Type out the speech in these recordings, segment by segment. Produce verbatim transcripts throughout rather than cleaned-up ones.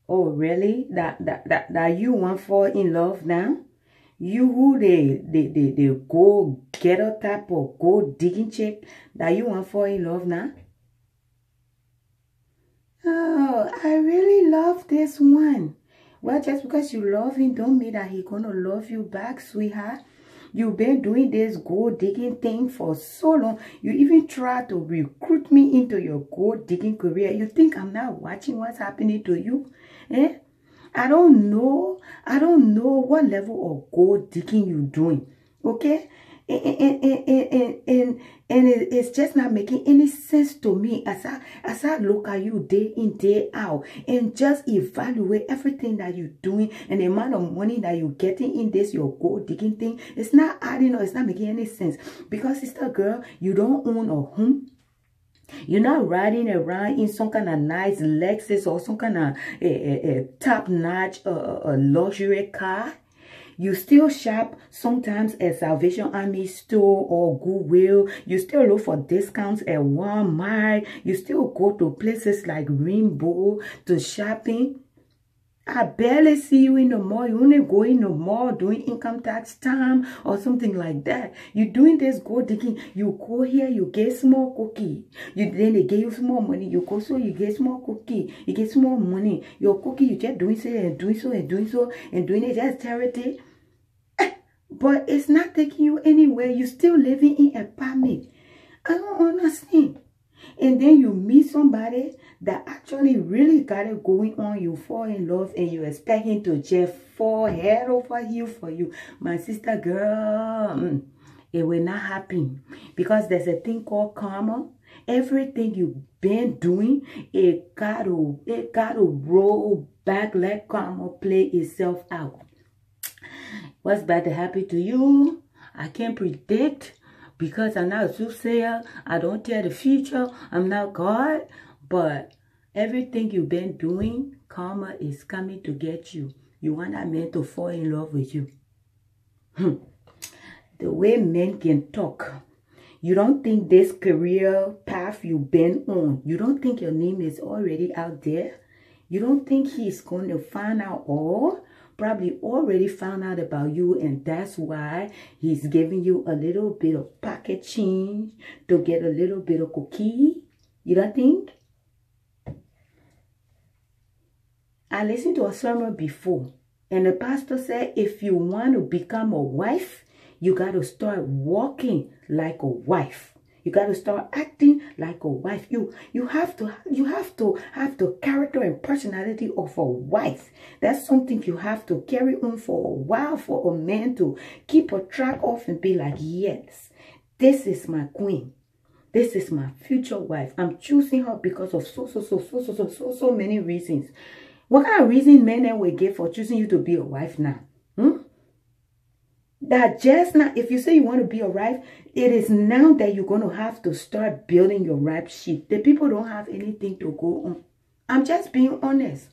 Oh, really? That that that, that you want fall in love now? You who they they they, they go get a type of gold digging chick that you want fall in love now? Oh, I really love this one. Well, just because you love him don't mean that he gonna love you back, sweetheart. You've been doing this gold digging thing for so long. You even try to recruit me into your gold digging career. You think I'm not watching what's happening to you? Eh? I don't know. I don't know what level of gold digging you're doing. Okay? And, and, and, and, and, and it's just not making any sense to me as I, as I look at you day in, day out and just evaluate everything that you're doing and the amount of money that you're getting in this, your gold digging thing. It's not adding up. It's not making any sense. Because, sister girl, you don't own a home. You're not riding around in some kind of nice Lexus or some kind of a, a, a top-notch uh, a luxury car. You still shop sometimes at Salvation Army store or Goodwill. You still look for discounts at Walmart. You still go to places like Rainbow to shopping. I barely see you in the mall. You only go in the mall doing income tax time or something like that. You doing this gold digging. You go here, you get small cookie. You then they give you small money. You go so you get small cookie. You get small money. Your cookie, you just doing so and doing so and doing so and doing it just charity. But it's not taking you anywhere. You still living in an apartment. I don't understand. And then you meet somebody that actually really got it going on. You fall in love and you expect him to just fall head over heel for you. My sister girl, it will not happen. Because there's a thing called karma. Everything you've been doing, it gotta, it gotta roll back, let karma play itself out. What's about to happen to you? I can't predict. Because I'm not a soothsayer, I don't tell the future, I'm not God, but everything you've been doing, karma is coming to get you. You want that man to fall in love with you. Hmm. The way men can talk, you don't think this career path you've been on, you don't think your name is already out there? You don't think he's going to find out all? Probably already found out about you, and that's why he's giving you a little bit of pocket change to get a little bit of cookie. You don't think? I listened to a sermon before, and the pastor said if you want to become a wife, you got to start walking like a wife. You got to start acting like a wife. You you have to you have to have the character and personality of a wife. That's something you have to carry on for a while for a man to keep a track of and be like, yes, this is my queen. This is my future wife. I'm choosing her because of so so so so so so so so many reasons. What kind of reason men will give for choosing you to be a wife now? Hmm? That just now, if you say you want to be a wife, it is now that you're going to have to start building your rap sheet. The people don't have anything to go on. I'm just being honest.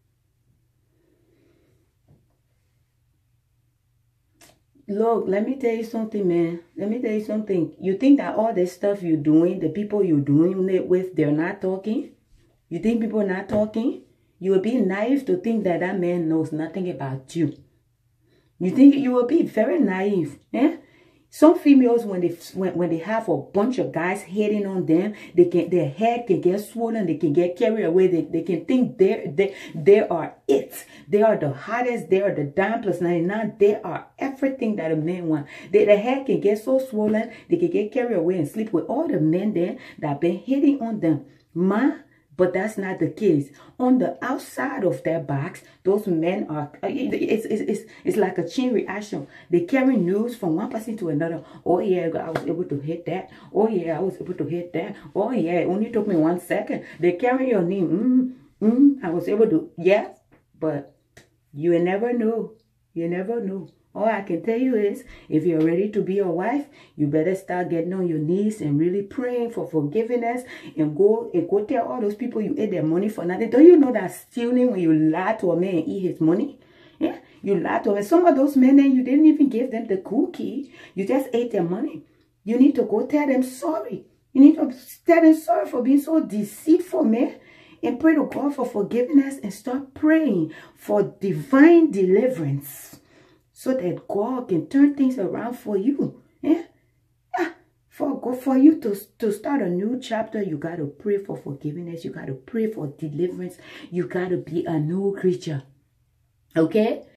Look, let me tell you something, man. Let me tell you something. You think that all this stuff you're doing, the people you're doing it with, they're not talking? You think people are not talking? You would be naive to think that that man knows nothing about you. You think you will be very naive, eh? Some females, when they when, when they have a bunch of guys hitting on them, they can their head can get swollen, they can get carried away, they, they can think they they they are it. They are the hottest, they are the dime plus ninety-nine, they are everything that a man wants. They, their head can get so swollen, they can get carried away and sleep with all the men there that have been hitting on them. Ma. But that's not the case. On the outside of their box, those men are, it's, it's, it's, it's like a chain reaction. They carry news from one person to another. Oh yeah, I was able to hit that. Oh yeah, I was able to hit that. Oh yeah, it only took me one second. They carry your name. Mm, mm, I was able to, yeah. But you never know. You never know. All I can tell you is, if you're ready to be a wife, you better start getting on your knees and really praying for forgiveness and go and go tell all those people you ate their money for nothing. Don't you know that stealing when you lie to a man and eat his money? Yeah, you lied to him. Some of those men, you didn't even give them the cookie. You just ate their money. You need to go tell them sorry. You need to tell them sorry for being so deceitful, man. and pray to God for forgiveness and start praying for divine deliverance so that God can turn things around for you. Yeah? Ah, for God, for you to, to start a new chapter, you got to pray for forgiveness. You got to pray for deliverance. You got to be a new creature. Okay?